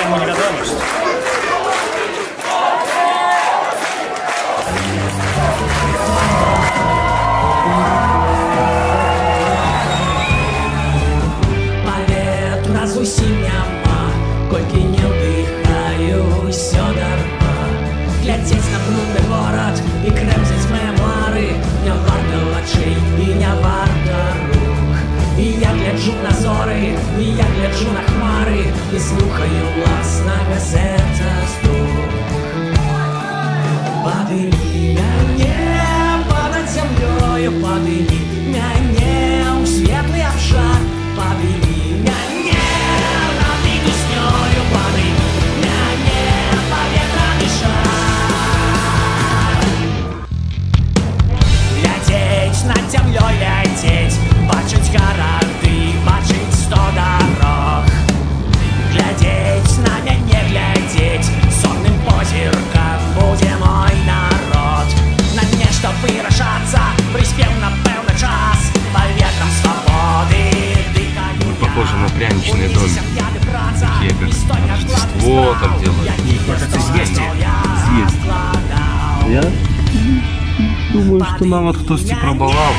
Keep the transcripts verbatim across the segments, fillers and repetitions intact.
нікому не вядомасць. Паветра зусім няма, колькі не ўдыхаю, ўсё дарма. Глядзець на брудны горад і крэмзаць мемуары не варта вачэй і не варта рук. І я гляджу на зоры, і я гляджу на хмары і слухаю ўласнага сэрца стук. Падымі мяне понад зямлёю, падымі мяне ў светлы абшар, падымі мяне над песнёю, падымі мяне паветраны шар. Глядзець над зямлёй, ляцець, бачыць гарады, бачыць сто дарог. Глядзець на мяне, глядзець, сонным позіркам будзе мой народ. На нешта вырашацца, прыспеў напэўна час, паветрам свабоды дыхаю. Похоже на пряничные домики. Такие как Рождество там делают. Это съесте. Съесть. Я думаю, что нам вот кто-то пробовал.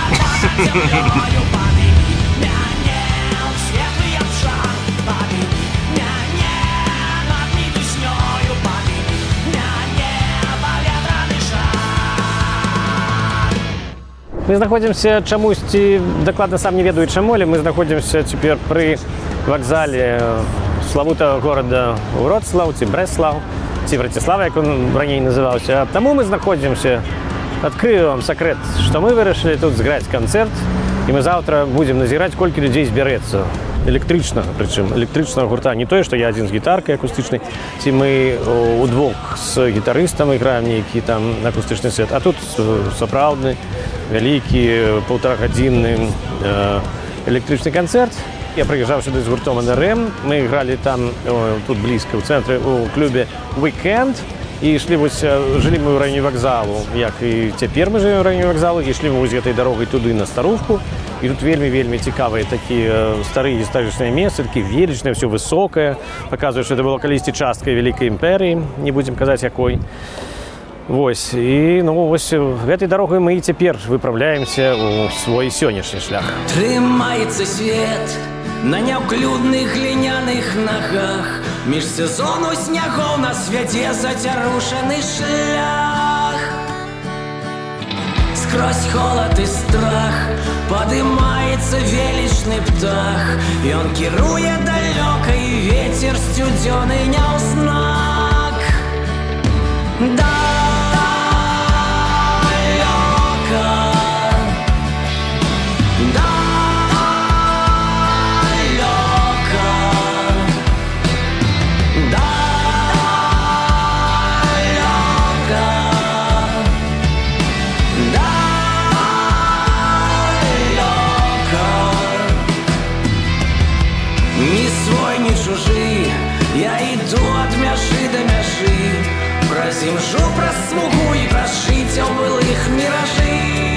Мы знаходзімся чамусьці, дакладна сам не ведаю чаму, але мы знаходзімся цяпер пры вакзале славутага горада Вроцлаў ці Брэслаў, ці Браціслава, як он раней называўся. Таму мы знаходзімся. Адкрыю вам сакрэт, што мы вырашылі тут зграць канцэрт, і мы заўтра будзем назіраць, колькі людзей збярэцца. Электрычнага, прычым электрычнага гурта. Не тое, што я адзін з гітаркай акустычнай, ці мы удвух з гітарыстам іграем нейкі там акустычны сет, а тут сапраўдны вялікі паўтарагадзінны электрычны канцэрт. Я прыязджаў сюды з гуртом эн эр эм, мы ігралі там тут блізка ў цэнтры у клубе Weekend. І ішлі вось, жылі мы ў раёне вакзалу, як і цяпер мы жывем ў раёне вакзалу, ішлі мы вось гэтай дарогай туды на Старушку. І тут вельмі-вельмі цікавыя такія старыя гістарычныя месцы, такі велічныя, ўсё высокае. Паказвае, што это было калісьці часткай вялікай імперыі, не будзем казаць якой. Вось, і ну вось гэтай дарогай мы і цяпер выпраўляемся ў свой сённяшні шлях. Трымаецца свет на няўклюдных гліняных нагах, між сезону снягоў на свяце зацярушаны шлях. Скрозь холод і страх падымаецца велічны птах, ён кіруе далёка, і вецер сцюдзёны няўзнак. Я иду от мяжы до мяжы, праз імжу, праз смугу і праз жыцця ў былых міражы.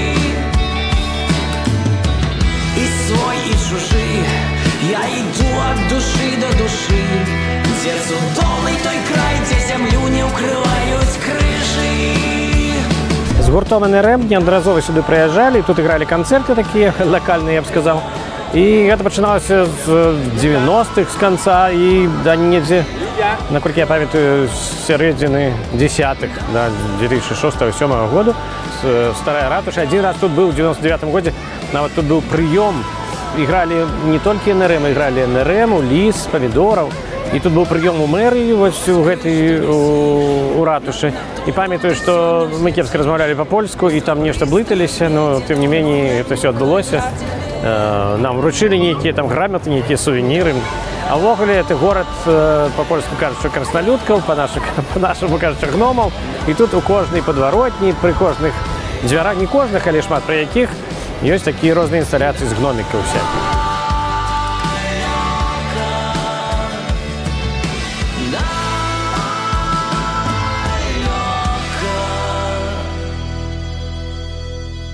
І свой, і чужы, я иду от душы до душы, дзе цудоўны той край, дзе зямлю не ўкрываюць крыжы. З гуртом эн эр эм неаднаразова сюды прыязджалі, тут ігралі канцэрты такія лакальныя, я б сказаў. І гэта пачыналася з дзевяностых, з канца, і да недзе, наколькі я памятаю, з сярэдзіны дзесятых, да, две тысячи шостого — сёмага году, старая ратуша. Адзін раз тут быў у девяносто девятом годзе, нават тут быў прыём. Ігралі не толькі эн эр эм, ігралі эн эр эм, Ліс, Памідораў. І тут быў прыём у мэрыі, вось у гэтай, у, у ратушы. І памятаю, што мы кепска размаўлялі па-польску, і там нешта блыталіся, но тым не меней гэта ўсё адбылося. Нам вручили некие там грамоты, некие сувениры. А ввогуле это город, по-польску кажется, краснолюдков, по-нашему кажется, гномов. И тут у кожной подворотни, при кожных дзвярах, не кожных, але шмат при яких, есть такие разные инсталляции с гномиков всяких.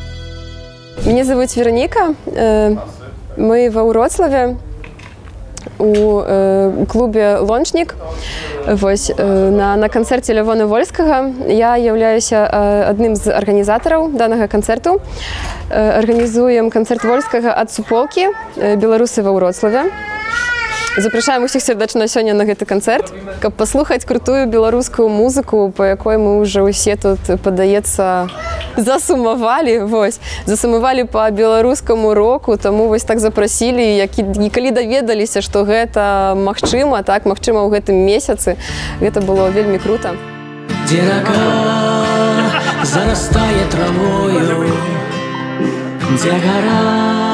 Меня зовут Вероника, мы во Вроцлаве. у э, клубе «Лончник». Вось, э, на, на канцэрце Лявона Вольскага. Я являюся э, адным з арганізатараў данага канцэрту. Э, арганізуем канцэрт Вольскага ад суполкі э, беларусы ва Вроцлаве. Запрашаем усіх сердечна сёння на гэты канцэрт, каб паслухаць крутую беларускую музыку, па якой мы ўжо ўсе тут, падаецца, засумавалі, вось, засумавалі па беларускаму року, таму вось так запрасілі, і калі даведаліся, што гэта магчыма, так, магчыма ў гэтым месяцы, гэта было вельмі крута. Где рака зарастае травою, где гора.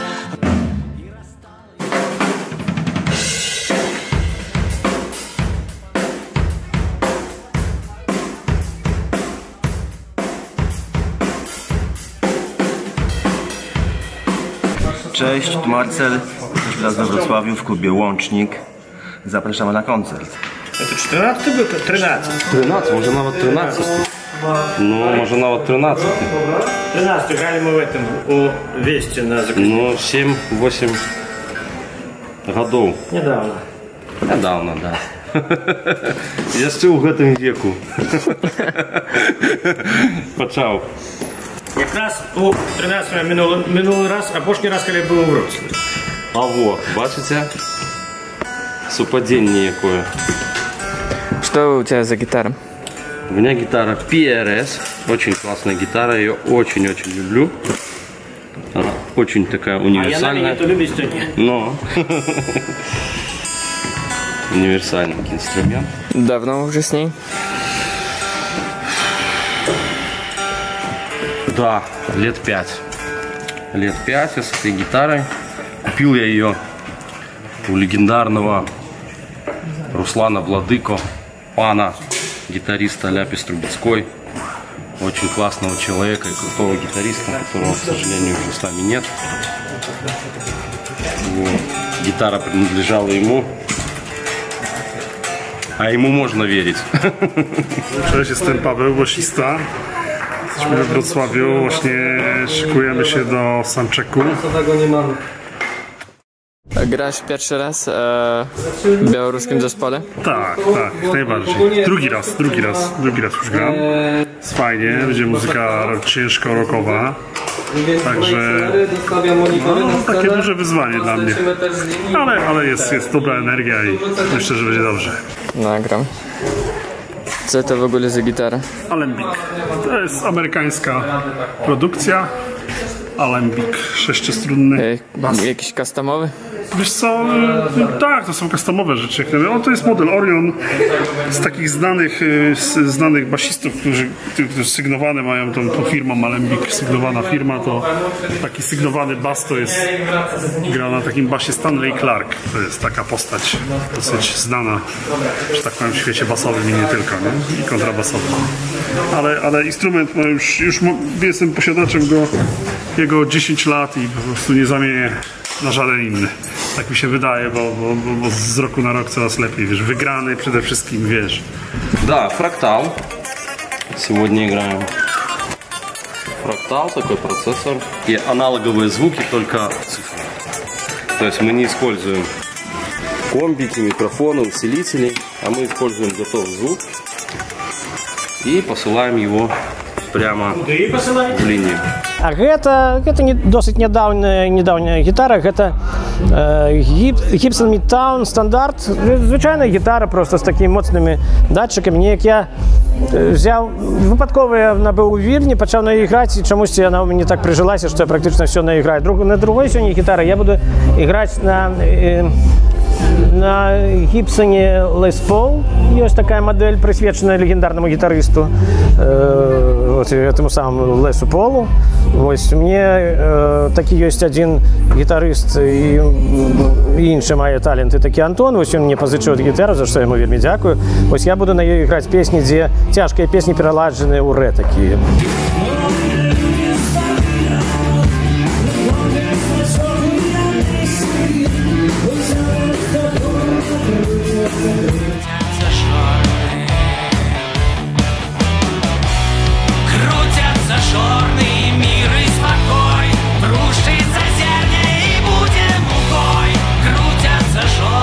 Cześć, tu Marcel. Jesteśmy teraz we Wrocławiu w klubie Łącznik. Zapraszamy na koncert. Это четырнадцатый был? тринадцатый. тринадцать, може навіть тринадцять. Ну, може навіть тринадцять. тринадцатый играли мы в этом, у Вести на заключение. Ну, семь-восемь годов. Недавно. Недавно, да. Яшчэ ў гэтым веку. Пачаў. Якраз у тринадцатом минулый, минулый раз, апошні раз, коли був у Вроцлаві. А во, бачите? Совпадение якое. Что у тебя за гитара? У меня гитара пи эр эс. Очень классная гитара, я ее очень-очень люблю. Она очень такая универсальная. А я на то люблю, что нет. Но универсальный инструмент. Давно уже с ней? Да, лет пять. Лет пять я с этой гитарой. Купил я ее у легендарного Руслана Владыко, пана, гитариста Ляпис Трубецкой. Очень классного человека и крутого гитариста, которого, к сожалению, уже с нами нет. Вот. Гитара принадлежала ему. A jemu można wierzyć. Cześć, jestem Paweł, basista. Jesteśmy we Wrocławiu, właśnie szykujemy się do soundchecku. Grasz pierwszy raz e, w białoruskim zespole? Tak, tak, najbardziej. Drugi raz, drugi raz, drugi raz już gram. Jest fajnie, będzie muzyka ciężko rockowa. Także no, takie duże wyzwanie dla mnie. Ale, ale jest, jest dobra energia i myślę, że będzie dobrze. Nagram. Co to w ogóle za gitara? Alembic. To jest amerykańska produkcja. Alembic sześciostrunny. E, jakiś customowy? Wiesz co, tak, to są customowe rzeczy. No, to jest model Orion z takich znanych, znanych basistów, którzy, którzy sygnowane mają tą, tą firmą Alembic, sygnowana firma, to taki sygnowany bas to jest, gra na takim basie Stanley Clark. To jest taka postać dosyć znana, że tak powiem, w świecie basowym i nie tylko, nie? I kontrabasowym. Ale, ale instrument, no już, już jestem posiadaczem go, jego dziesięć lat i po prostu nie zamienię na żaden inny. Tak mi się wydaje, bo, bo, bo z roku na rok coraz lepiej, wiesz, wygrany przede wszystkim, wiesz. Да, фрактал. Сегодня играем. Фрактал, такой процессор. И аналоговые звуки, только цифры. То есть мы не используем комбики, микрофоны, усилители, а мы используем готовый звук и посылаем его прямо в линию. А гэта, гэта не, досыць нядаўняя нядаўняя гітара, гэта э, Gibson Midtown стандарт, звычайная гітара просто з такімі моцнымі датчыкамі. Неяк я взяў выпадкова, я набыў у Вільні, пачаў на ёй іграць, і чамусьці яна ў мяне так прыжылася, што я практычна ўсё на іграю. Друг, на другой сёння гітары я буду іграць на э, на Гібсоне Les Paul. Есть такая модель, присвяченная легендарному гитаристу, э, вот этому самому Лесу Полу. Вот, мне э, таки есть один гитарист и, и інший мае таленты, такі Антон. Вот он мне позычыў гітару, за что я ему вельмі дзякую. Вот я буду на ёй играть песни, где тяжкие песни переладженные у ре такие. Крутятся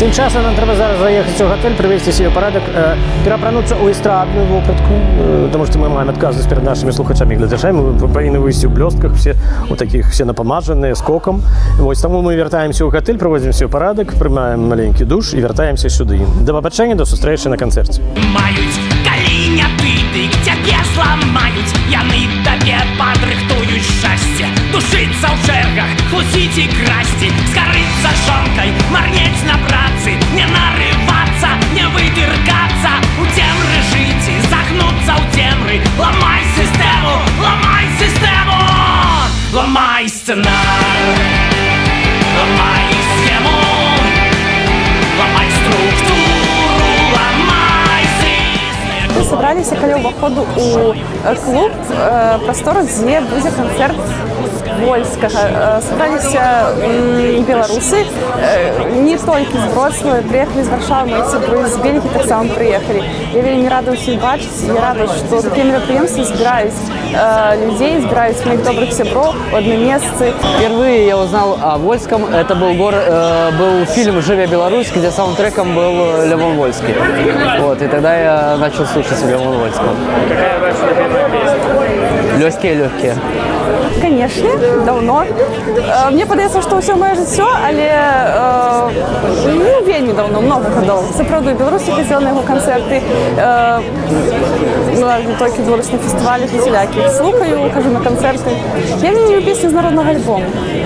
Тим часам нам треба зараз заехать в готель, привести себе порядок, э, переапрануться у эстрадную вопратку, э, потому что мы маем отказывать перед нашими слухачами и глядачами, мы повинны выйти в блестках, все вот таких, все напомаженные, с коком. Вот, тому мы вертаемся в готель, проводим себе порядок, принимаем маленький душ и вертаемся сюда. До побачення, до встречи на концерте. Мають каліня пити, к тебе зламають, яны табе падрыхтують шчасце. Душиться ў чэргах, хлусіць і красці, скарыцца жонкай, марнець на працы, не нарывацца, не выдыркацца, у цемры жыць і загнуцца ў цемры. Ламай сістэму, ламай сістэму, ламай сцэнар, ламай схему, ламай структуру, ламай сістэму. Мы собрались около выходу у клуб э, простор, где будет концерт Вольского. Э, собрались э, белорусы, э, не только из Вроцлава, приехали из Варшавы, мои сестры из Бельгии так само приехали. Я вельми рада всех бачить, я рада, что такие мероприятия собираюсь э, людей, собираюсь моих добрых сябров, одноместцы. Впервые я узнал о Вольском. Это был, город, э, был фильм «Живя Беларусь», где саундтреком был Левон Вольский. Вот, и тогда я начал слушать Левона Вольского. Какая ваша любимая песня? Легкие-легкие. Конечно, давно. Э, мне падаецца, што ўсё мае жыццё, але э, ну, вельмі давно, много гадоў. Сапраўды, беларусі хадзіла на яго канцэрты, э, ну, толькі беларусі на фестывалях усялякіх. Слухаю, хожу на канцэрты. Я вельмі люблю песні з народнага альбому.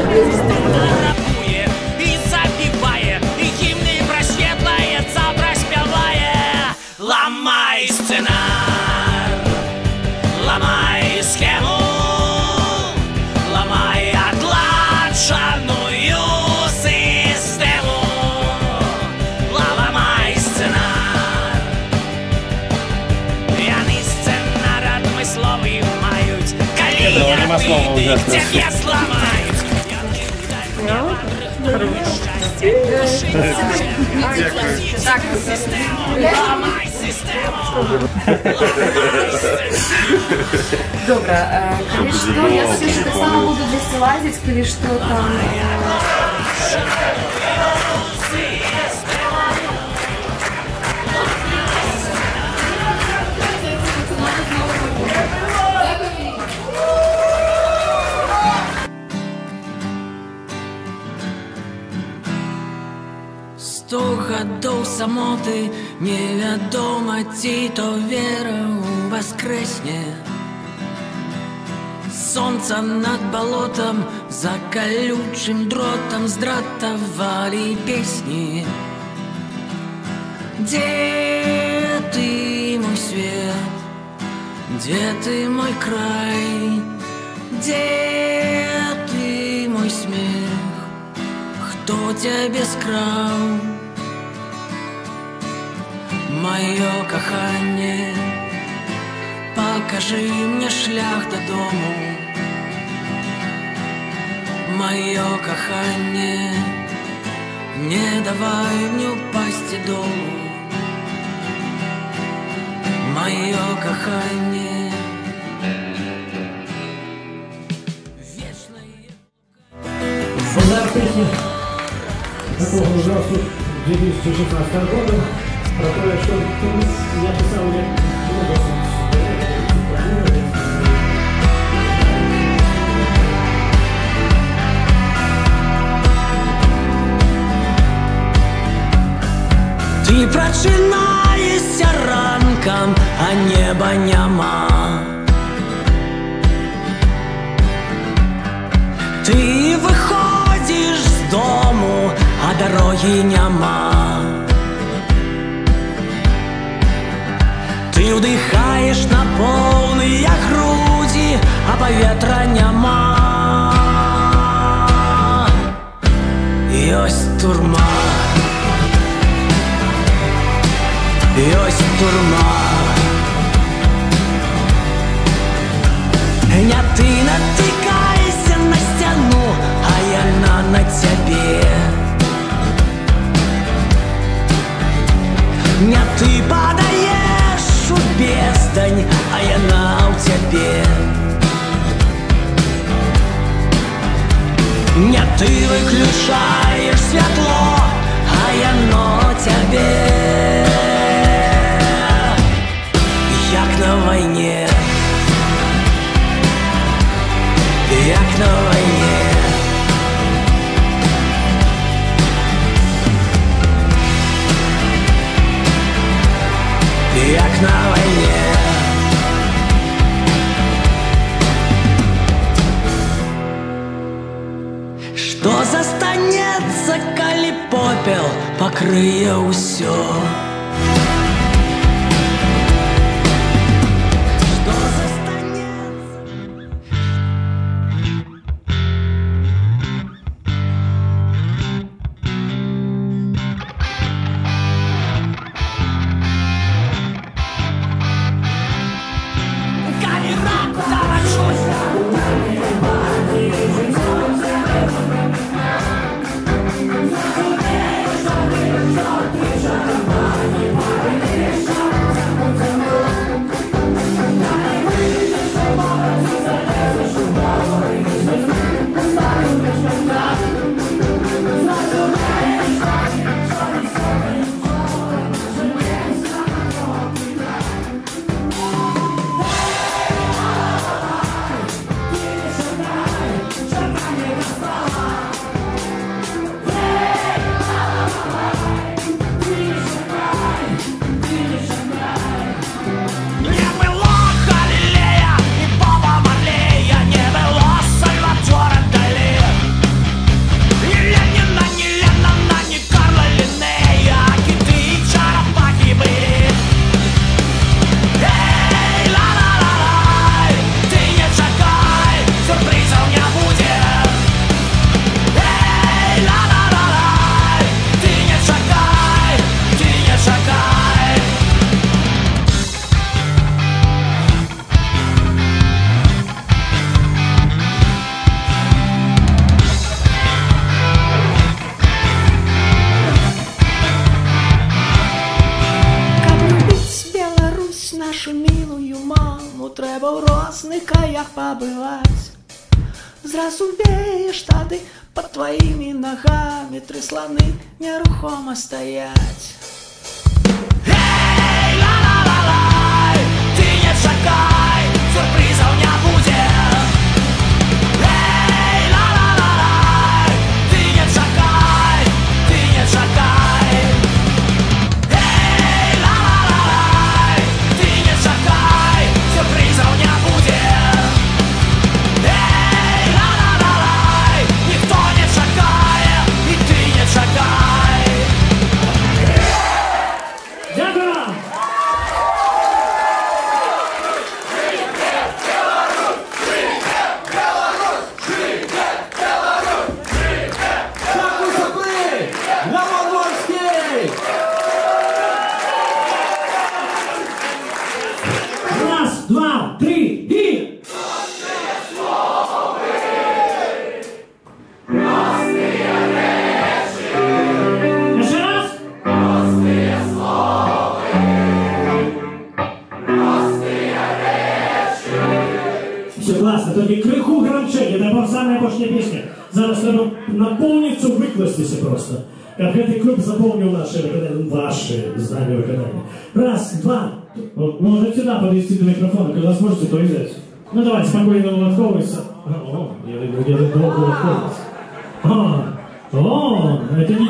Ламай сценар, ламай схему, ламай отладжаную систему, ламай сценар. Яны сценар адмысловы маюць, калі я пыты, цябе зламаюць. Ламай систему. Добре, коли що, я все ж так само буду десь лазити, коли що там. Сто гадоў самоты, невядома, ці то вера ў воскресне. Сонца над балотам, за калючым дротам здратавалі песні. Дзе ты, мой свет? Дзе ты, мой край? Дзе ты, мой смех? Хто цябе скраў? Маё каханне, пакажы мне шлях дадому. Маё каханне, не давай мне упасці долу. Маё каханне. Удар песни такого ужасного две тысячи шестнадцатого года, про то, что я писал лет много. Ты прачынаешся ранкам, а неба няма. Ты выходишь з дому, а дороги няма. Ты вдыхаешь на полные груди, а поветра няма. Ёсць турма, ёсць турма. Не ты натыкайся на сцяну, а яна на цябе. Не ты падаеш у бездань, а яна ў цябе. Не ты выключаеш святло, а яно як на войне. Што застанецца, калі попел пакрые ўсё? Трэба ў розных краях пабываць. Зразумееш тады, пад тваімі нагамі тры сланы нерухома стаяць. Эй, ла-ла-ла-лай, ты не чакай, сюрпрызаў не будзе. Эй, ла-ла-ла-лай, ты не чакай, ты не чакай. Эй, ла-ла-ла-лай, ты не чакай, сюрпрызаў не будзе. Эй, ла-ла-ла-лай, ніхто не чакае, і ты не чакай. Дякую вам! Раз, два, три, и... Еще раз. Все класно, тільки криху громче, це була самая апошня пісня. Зараз треба наповнитися, викластися просто. Как этот клуб заполнил наши виконания, ваши знания виконания. Раз, два. Может сюда подвести до микрофона, когда сможете, то и взять. Ну давайте, спокойно улотковывайся. О, я люблю долго улотковываться. О, о, это не